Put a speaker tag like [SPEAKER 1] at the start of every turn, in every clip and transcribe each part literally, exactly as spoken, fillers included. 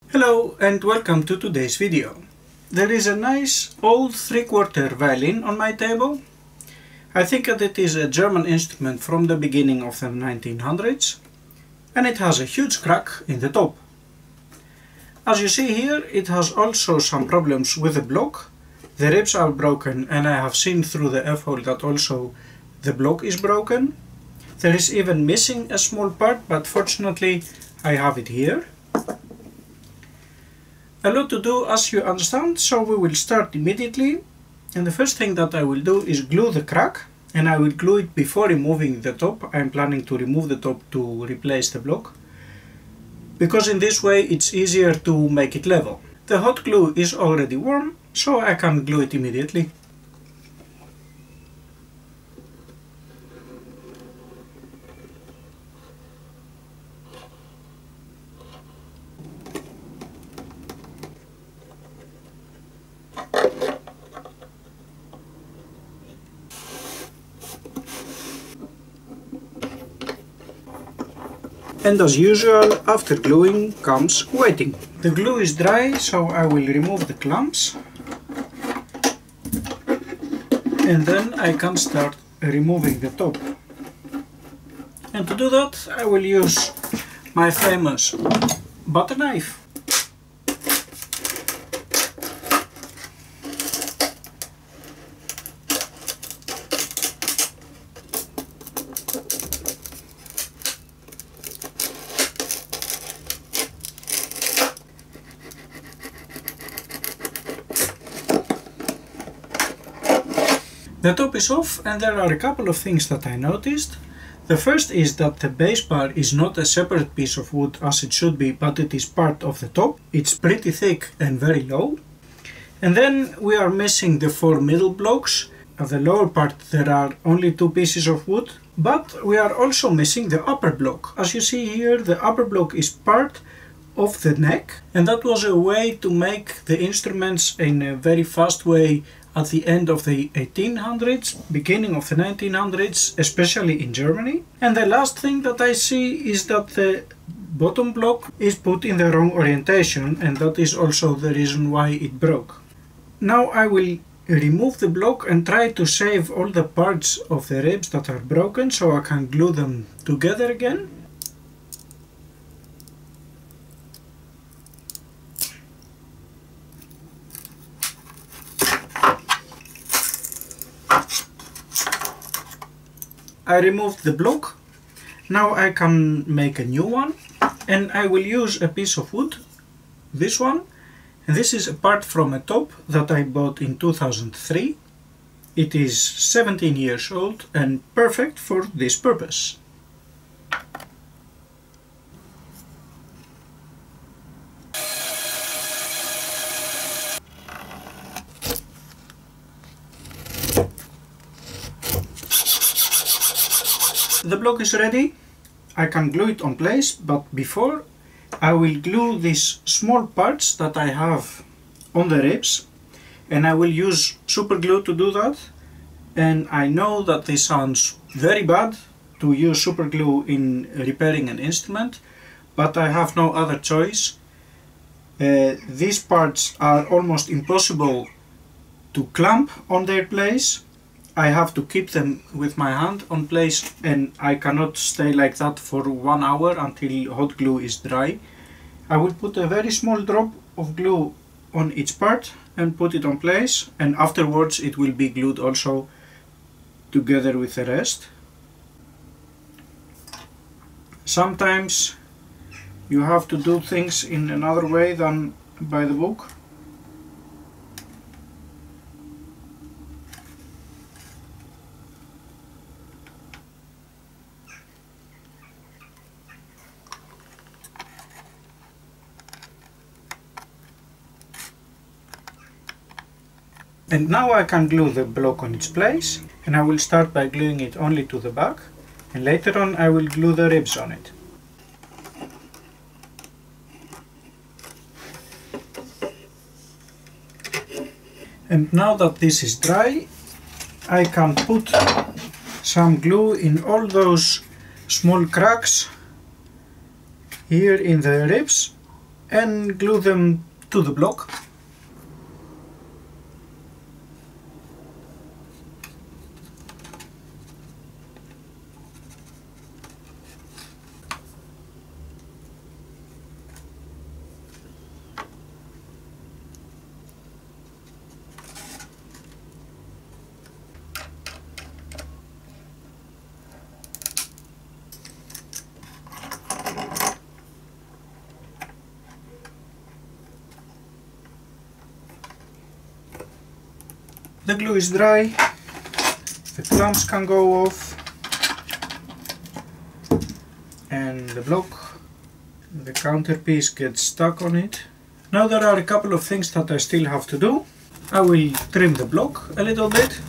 [SPEAKER 1] Hello and welcome to today's video. There is a nice old three-quarter violin on my table. I think that it is a German instrument from the beginning of the nineteen hundreds, and it has a huge crack in the top. As you see here, it has also some problems with the block. The ribs are broken, and I have seen through the F-hole that also the block is broken. There is even missing a small part, but fortunately I have it here. A lot to do, as you understand, so we will start immediately. And the first thing that I will do is glue the crack, and I will glue it before removing the top. I am planning to remove the top to replace the block, because in this way it's easier to make it level. The hot glue is already warm, so I can glue it immediately. And as usual, after gluing comes waiting. The glue is dry, so I will remove the clamps. And then I can start removing the top. And to do that, I will use my famous butter knife. The top is off, and there are a couple of things that I noticed. The first is that the bass bar is not a separate piece of wood as it should be, but it is part of the top. It's pretty thick and very low. And then we are missing the four middle blocks. At the lower part there are only two pieces of wood, but we are also missing the upper block. As you see here, the upper block is part of the neck, and that was a way to make the instruments in a very fast way at the end of the eighteen hundreds, beginning of the nineteen hundreds, especially in Germany. And the last thing that I see is that the bottom block is put in the wrong orientation, and that is also the reason why it broke. Now I will remove the block and try to save all the parts of the ribs that are broken so I can glue them together again. I removed the block. Now I can make a new one, and I will use a piece of wood, this one, and this is a part from a top that I bought in two thousand three. It is seventeen years old and perfect for this purpose. The block is ready. I can glue it on place, but before I will glue these small parts that I have on the ribs, and I will use super glue to do that. And I know that this sounds very bad to use super glue in repairing an instrument, but I have no other choice. Uh, these parts are almost impossible to clamp on their place. I have to keep them with my hand on place, and I cannot stay like that for one hour until hot glue is dry. I will put a very small drop of glue on each part and put it on place, and afterwards it will be glued also together with the rest. Sometimes you have to do things in another way than by the book. And now I can glue the block on its place, and I will start by gluing it only to the back, and later on I will glue the ribs on it. And now that this is dry, I can put some glue in all those small cracks here in the ribs, and glue them to the block. The glue is dry, the clamps can go off, and the block, the counterpiece gets stuck on it. Now there are a couple of things that I still have to do. I will trim the block a little bit.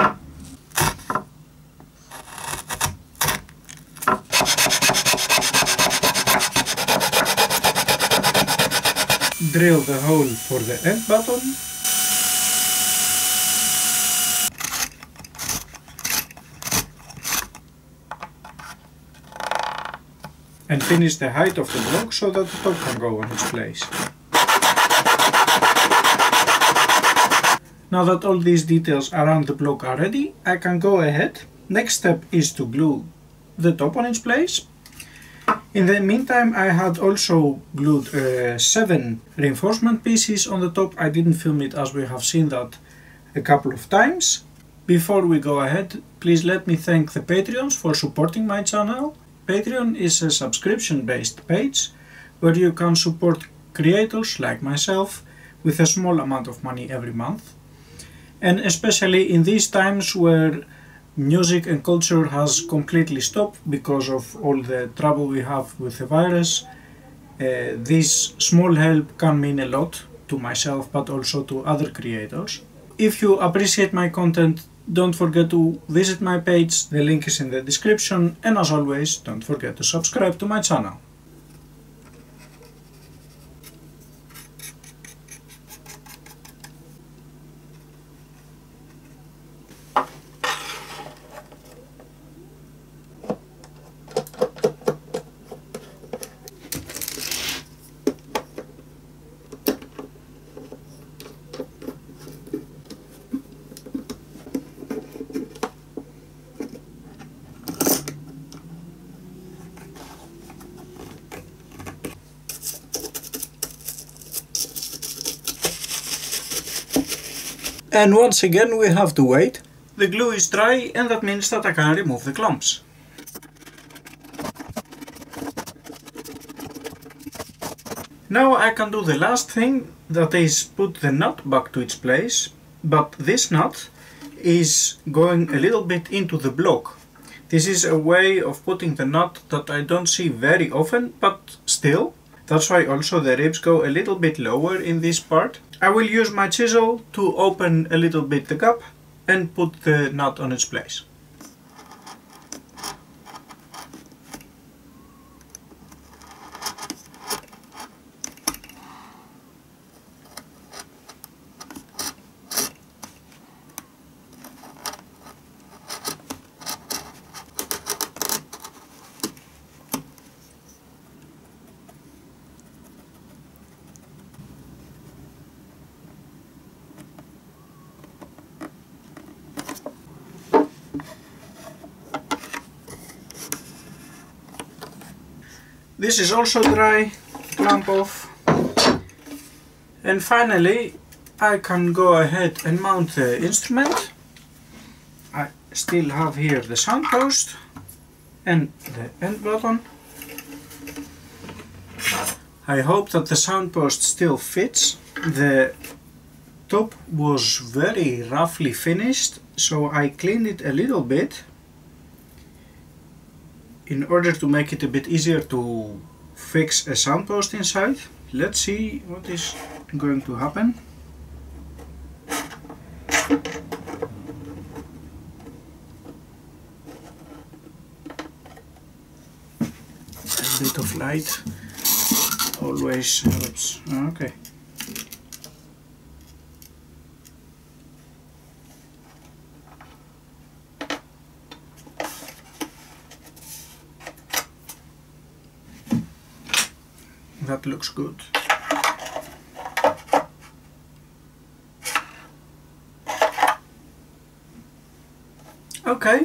[SPEAKER 1] Drill the hole for the end button. And finish the height of the block so that the top can go on its place. Now that all these details around the block are ready, I can go ahead. Next step is to glue the top on its place. In the meantime, I had also glued uh, seven reinforcement pieces on the top. I didn't film it as we have seen that a couple of times. Before we go ahead, please let me thank the Patreons for supporting my channel. Patreon is a subscription-based page where you can support creators like myself with a small amount of money every month. And especially in these times where music and culture has completely stopped because of all the trouble we have with the virus, uh, this small help can mean a lot to myself but also to other creators. If you appreciate my content, don't forget to visit my page, the link is in the description, and as always, don't forget to subscribe to my channel. And once again we have to wait. The glue is dry and that means that I can remove the clamps. Now I can do the last thing, that is put the nut back to its place, but this nut is going a little bit into the block. This is a way of putting the nut that I don't see very often, but still. That's why also the ribs go a little bit lower in this part. I will use my chisel to open a little bit the gap and put the nut on its place. This is also dry, clamp off. And finally I can go ahead and mount the instrument. I still have here the sound post and the end button. I hope that the sound post still fits. The top was very roughly finished, so I cleaned it a little bit in order to make it a bit easier to fix a sound post inside. Let's see what is going to happen. A bit of light always helps. Okay. That looks good. Okay.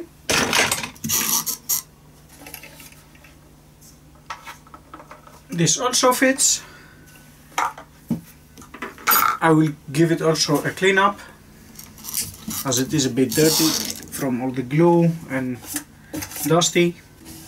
[SPEAKER 1] This also fits. I will give it also a clean up, as it is a bit dirty from all the glue and dusty.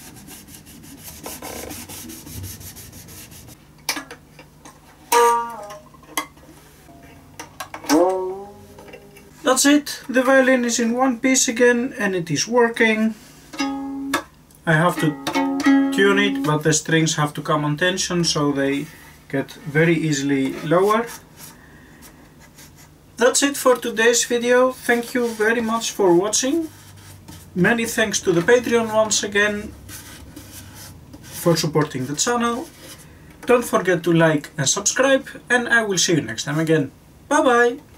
[SPEAKER 1] That's it, the violin is in one piece again and it is working. I have to tune it, but the strings have to come on tension so they get very easily lower. That's it for today's video. Thank you very much for watching. Many thanks to the Patreon once again for supporting the channel. Don't forget to like and subscribe, and I will see you next time again. Bye bye!